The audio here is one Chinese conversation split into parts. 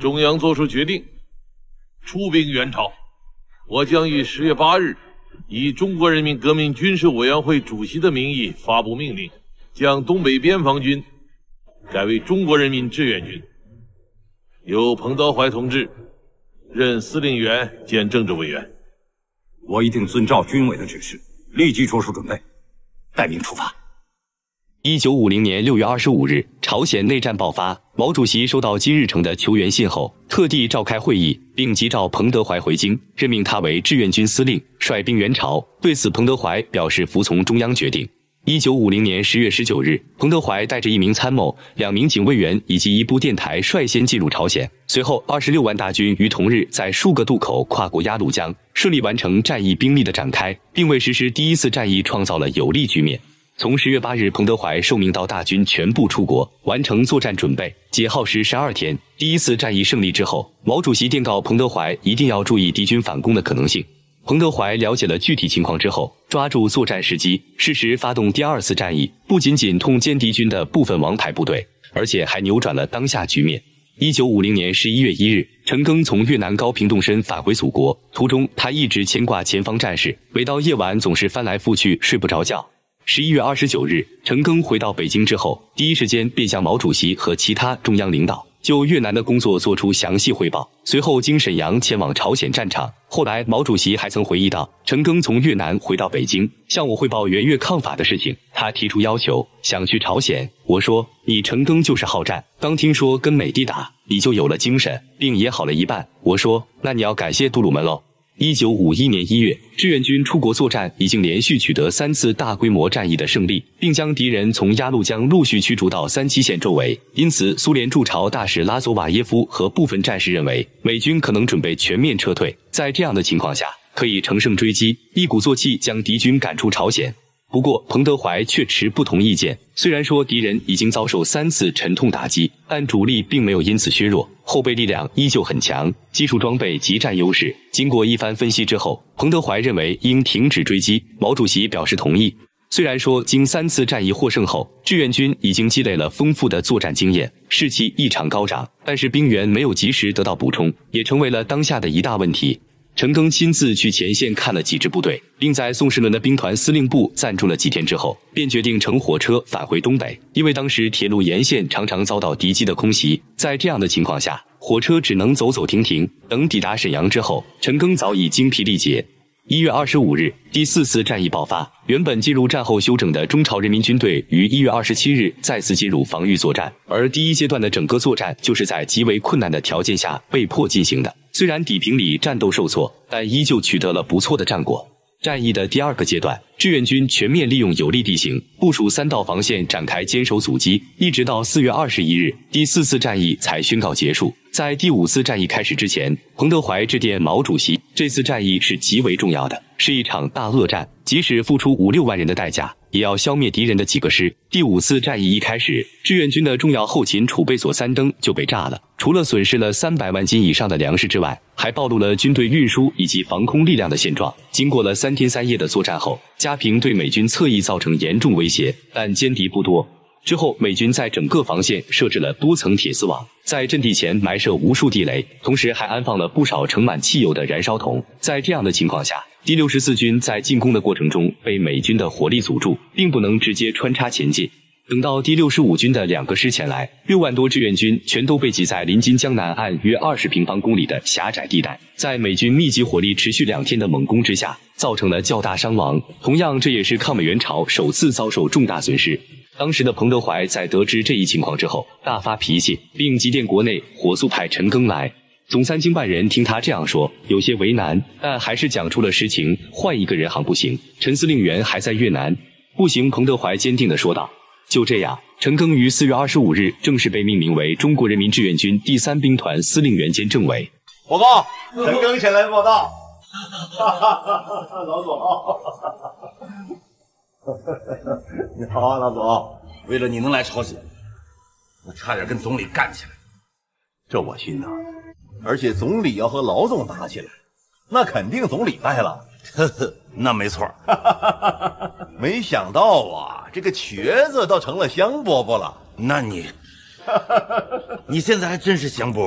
中央作出决定，出兵援朝。我将于10月8日以中国人民革命军事委员会主席的名义发布命令，将东北边防军改为中国人民志愿军，由彭德怀同志任司令员兼政治委员。 我一定遵照军委的指示，立即着手准备，待命出发。 1950年6月25日，朝鲜内战爆发，毛主席收到金日成的求援信后，特地召开会议，并急召彭德怀回京，任命他为志愿军司令，率兵援朝。对此，彭德怀表示服从中央决定。1950年10月19日，彭德怀带着1名参谋、2名警卫员以及1部电台率先进入朝鲜。随后，26万大军于同日在数个渡口跨过鸭绿江，顺利完成战役兵力的展开，并为实施第一次战役创造了有利局面。从10月8日，彭德怀受命到大军全部出国，完成作战准备。解号时12天，第一次战役胜利之后，毛主席电告彭德怀一定要注意敌军反攻的可能性。彭德怀了解了具体情况之后，抓住作战时机，适时发动第2次战役，不仅仅痛歼敌军的部分王牌部队，而且还扭转了当下局面。1950年11月1日，陈赓从越南高平动身返回祖国，途中他一直牵挂前方战事，每到夜晚总是翻来覆去睡不着觉。11月29日，陈赓回到北京之后，第一时间便向毛主席和其他中央领导就越南的工作做出详细汇报，随后经沈阳前往朝鲜战场。后来毛主席还曾回忆到，陈赓从越南回到北京，向我汇报援越抗法的事情，他提出要求，想去朝鲜。我说，你陈赓就是好战，刚听说跟美帝打，你就有了精神，病也好了一半。我说，那你要感谢杜鲁门喽。1951年1月，志愿军出国作战已经连续取得3次大规模战役的胜利，并将敌人从鸭绿江陆续驱逐到3七线周围。因此，苏联驻朝大使拉佐瓦耶夫和部分战士认为，美军可能准备全面撤退。在这样的情况下，可以乘胜追击，一鼓作气将敌军赶出朝鲜。不过，彭德怀却持不同意见。虽然说敌人已经遭受3次沉痛打击，但主力并没有因此削弱，后备力量依旧很强，技术装备极占优势。经过一番分析之后，彭德怀认为应停止追击，毛主席表示同意。虽然说经3次战役获胜后，志愿军已经积累了丰富的作战经验，士气异常高涨，但是兵员没有及时得到补充，也成为了当下的一大问题。陈赓亲自去前线看了几支部队，并在宋时轮的兵团司令部暂住了几天之后，便决定乘火车返回东北。因为当时铁路沿线常常遭到敌机的空袭，在这样的情况下，火车只能走走停停。等抵达沈阳之后，陈赓早已精疲力竭。1月25日，第4次战役爆发。原本进入战后休整的中朝人民军队于1月27日再次进入防御作战，而第一阶段的整个作战就是在极为困难的条件下被迫进行的。虽然底平里战斗受挫，但依旧取得了不错的战果。战役的第2个阶段，志愿军全面利用有利地形，部署3道防线，展开坚守阻击，一直到4月21日，第4次战役才宣告结束。在第5次战役开始之前，彭德怀致电毛主席，这次战役是极为重要的，是一场大恶战，即使付出5、6万人的代价，也要消灭敌人的几个师。第5次战役一开始，志愿军的重要后勤储备所3灯就被炸了，除了损失了300万斤以上的粮食之外，还暴露了军队运输以及防空力量的现状。经过了3天3夜的作战后，嘉平对美军侧翼造成严重威胁，但歼敌不多。之后，美军在整个防线设置了多层铁丝网，在阵地前埋设无数地雷，同时还安放了不少盛满汽油的燃烧桶。在这样的情况下，第64军在进攻的过程中被美军的火力阻住，并不能直接穿插前进。等到第65军的2个师前来，6万多志愿军全都被挤在临津江南岸约20平方公里的狭窄地带，在美军密集火力持续2天的猛攻之下，造成了较大伤亡。同样，这也是抗美援朝首次遭受重大损失。当时的彭德怀在得知这一情况之后，大发脾气，并急电国内火速派陈赓来。总参经办人听他这样说，有些为难，但还是讲出了实情，换一个人行不行？陈司令员还在越南，不行。彭德怀坚定地说道。就这样，陈赓于4月25日正式被命名为中国人民志愿军第3兵团司令员兼政委。 报告，陈赓前来报道。老总，你好啊，老总。为了你能来朝鲜，我差点跟总理干起来，这我心疼。而且总理要和老总打起来，那肯定总理败了。呵呵，那没错。没想到啊，这个瘸子倒成了香饽饽了。那你现在还真是香饽饽。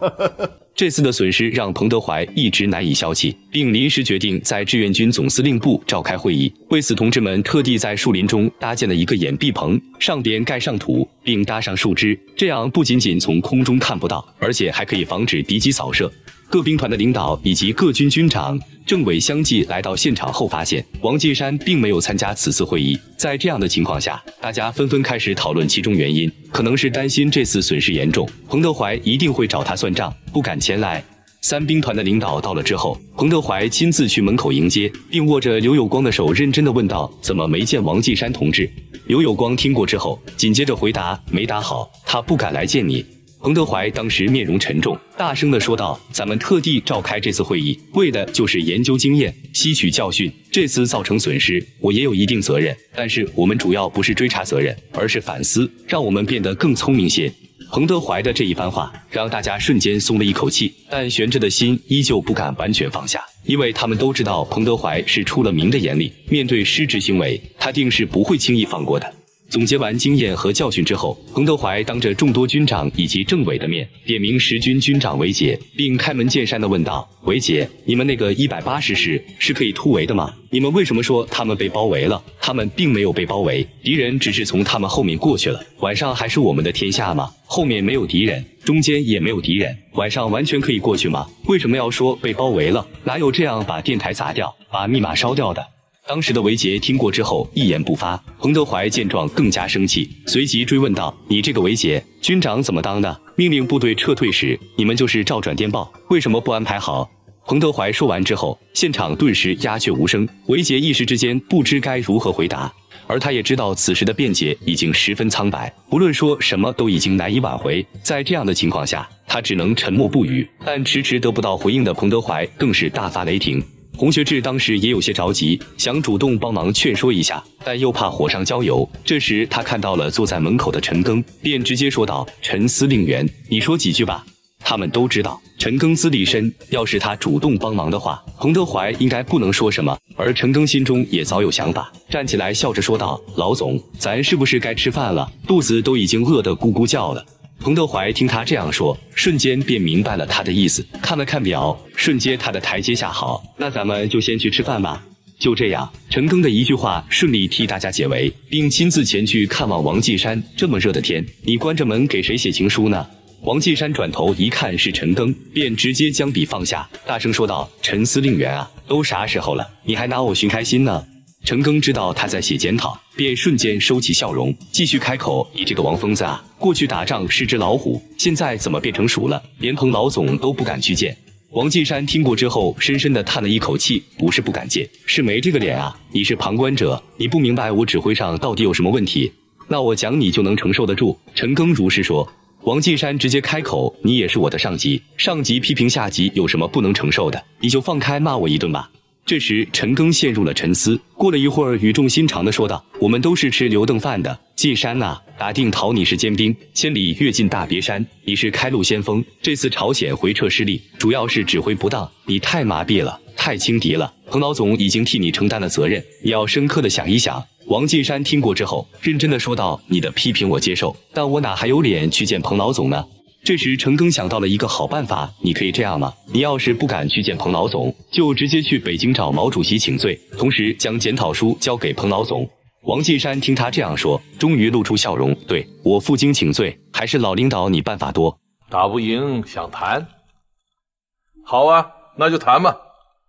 这次的损失让彭德怀一直难以消气，并临时决定在志愿军总司令部召开会议。为此，同志们特地在树林中搭建了一个掩蔽棚，上边盖上土，并搭上树枝，这样不仅仅从空中看不到，而且还可以防止敌机扫射。各兵团的领导以及各军军长、政委相继来到现场后，发现王岐山并没有参加此次会议。在这样的情况下，大家纷纷开始讨论其中原因，可能是担心这次损失严重，彭德怀一定会找他算账，不敢前来。三兵团的领导到了之后，彭德怀亲自去门口迎接，并握着刘有光的手，认真地问道：“怎么没见王岐山同志？”刘有光听过之后，紧接着回答：“没打好，他不敢来见你。”彭德怀当时面容沉重，大声地说道：“咱们特地召开这次会议，为的就是研究经验，吸取教训。这次造成损失，我也有一定责任，但是我们主要不是追查责任，而是反思，让我们变得更聪明些。”彭德怀的这一番话让大家瞬间松了一口气，但悬着的心依旧不敢完全放下，因为他们都知道彭德怀是出了名的严厉，面对失职行为，他定是不会轻易放过的。总结完经验和教训之后，彭德怀当着众多军长以及政委的面，点名10军军长韦杰，并开门见山地问道：“韦杰，你们那个180师是可以突围的吗？你们为什么说他们被包围了？他们并没有被包围，敌人只是从他们后面过去了。晚上还是我们的天下吗？后面没有敌人，中间也没有敌人，晚上完全可以过去吗？为什么要说被包围了？哪有这样把电台砸掉、把密码烧掉的？”当时的韦杰听过之后一言不发，彭德怀见状更加生气，随即追问道：“你这个韦杰，军长怎么当的？命令部队撤退时，你们就是照转电报，为什么不安排好？”彭德怀说完之后，现场顿时鸦雀无声，韦杰一时之间不知该如何回答，而他也知道此时的辩解已经十分苍白，无论说什么都已经难以挽回。在这样的情况下，他只能沉默不语，但迟迟得不到回应的彭德怀更是大发雷霆。洪学智当时也有些着急，想主动帮忙劝说一下，但又怕火上浇油。这时他看到了坐在门口的陈赓，便直接说道：“陈司令员，你说几句吧。”他们都知道陈赓资历深，要是他主动帮忙的话，彭德怀应该不能说什么。而陈赓心中也早有想法，站起来笑着说道：“老总，咱是不是该吃饭了？肚子都已经饿得咕咕叫了。”彭德怀听他这样说，瞬间便明白了他的意思，看了看表，瞬间他的台阶下好，那咱们就先去吃饭吧。就这样，陈赓的一句话顺利替大家解围，并亲自前去看望王岐山。这么热的天，你关着门给谁写情书呢？王岐山转头一看是陈赓，便直接将笔放下，大声说道：“陈司令员啊，都啥时候了，你还拿我寻开心呢？”陈赓知道他在写检讨，便瞬间收起笑容，继续开口：“你这个王疯子啊，过去打仗是只老虎，现在怎么变成鼠了？连彭老总都不敢去见。”王岐山听过之后，深深地叹了一口气：“不是不敢见，是没这个脸啊！你是旁观者，你不明白我指挥上到底有什么问题。那我讲你就能承受得住？”陈赓如是说。王岐山直接开口：“你也是我的上级，上级批评下级有什么不能承受的？你就放开骂我一顿吧。”这时陈赓陷入了沉思，过了一会儿语重心长地说道：“我们都是吃留顿饭的，进山呐，打定讨你是尖兵，千里跃进大别山，你是开路先锋。这次朝鲜回撤失利，主要是指挥不当，你太麻痹了，太轻敌了。彭老总已经替你承担了责任，你要深刻地想一想。”王岐山听过之后，认真地说道：“你的批评我接受，但我哪还有脸去见彭老总呢？”这时陈赓想到了一个好办法，你可以这样吗？你要是不敢去见彭老总，就直接去北京找毛主席请罪，同时将检讨书交给彭老总。王岐山听他这样说，终于露出笑容：“对，我负荆请罪，还是老领导你办法多。” 打不赢想谈？好啊，那就谈吧。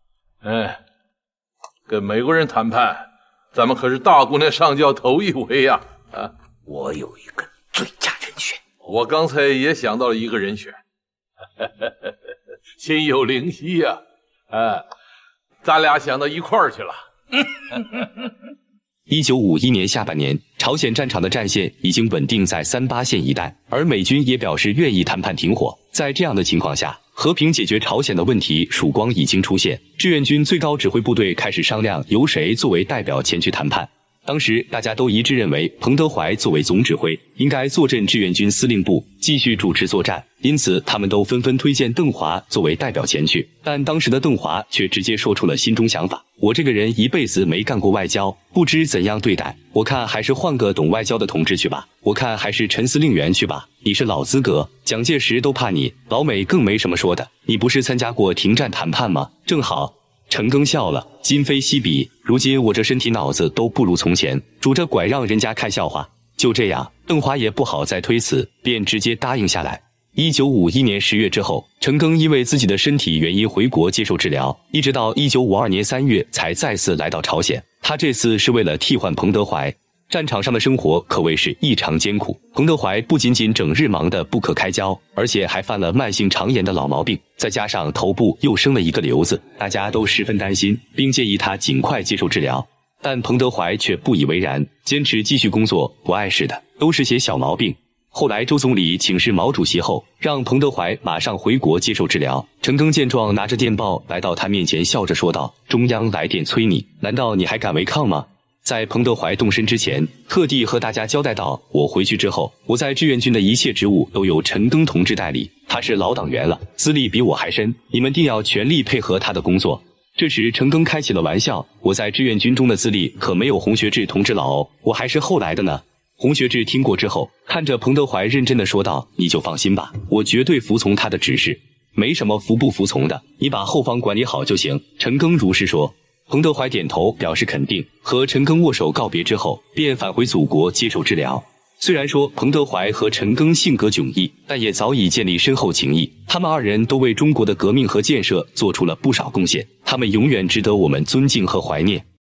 跟美国人谈判，咱们可是大姑娘上轿头一回呀！ 我有一个最佳人选。 我刚才也想到了一个人选，心有灵犀呀！咱俩想到一块儿去了。 1951年下半年，朝鲜战场的战线已经稳定在38线一带，而美军也表示愿意谈判停火。在这样的情况下，和平解决朝鲜的问题曙光已经出现。志愿军最高指挥部队开始商量由谁作为代表前去谈判。 当时大家都一致认为，彭德怀作为总指挥，应该坐镇志愿军司令部，继续主持作战，因此他们都纷纷推荐邓华作为代表前去。但当时的邓华却直接说出了心中想法：我这个人一辈子没干过外交，不知怎样对待，我看还是换个懂外交的同志去吧，我看还是陈司令员去吧，你是老资格，蒋介石都怕你，老美更没什么说的，你不是参加过停战谈判吗？正好。陈赓笑了，今非昔比，如今我这身体脑子都不如从前，拄着拐让人家看笑话。就这样，邓华也不好再推辞，便直接答应下来。1951年10月之后，陈赓因为自己的身体原因回国接受治疗，一直到1952年3月才再次来到朝鲜。他这次是为了替换彭德怀。战场上的生活可谓是异常艰苦，彭德怀不仅仅整日忙得不可开交，而且还犯了慢性肠炎的老毛病，再加上头部又生了一个瘤子，大家都十分担心，并建议他尽快接受治疗。但彭德怀却不以为然，坚持继续工作，不碍事的，都是些小毛病。后来周总理请示毛主席后，让彭德怀马上回国接受治疗。陈赓见状，拿着电报来到他面前，笑着说道：中央来电催你，难道你还敢违抗吗？在彭德怀动身之前，特地和大家交代到，我回去之后，我在志愿军的一切职务都由陈赓同志代理，他是老党员了，资历比我还深，你们定要全力配合他的工作。这时陈赓开起了玩笑，我在志愿军中的资历可没有洪学智同志老哦，我还是后来的呢。洪学智听过之后，看着彭德怀认真的说道：你就放心吧，我绝对服从他的指示，没什么服不服从的，你把后方管理好就行。陈赓如是说。彭德怀点头表示肯定，和陈赓握手告别之后，便返回祖国接受治疗。虽然说彭德怀和陈赓性格迥异，但也早已建立深厚情谊。他们二人都为中国的革命和建设做出了不少贡献，他们永远值得我们尊敬和怀念。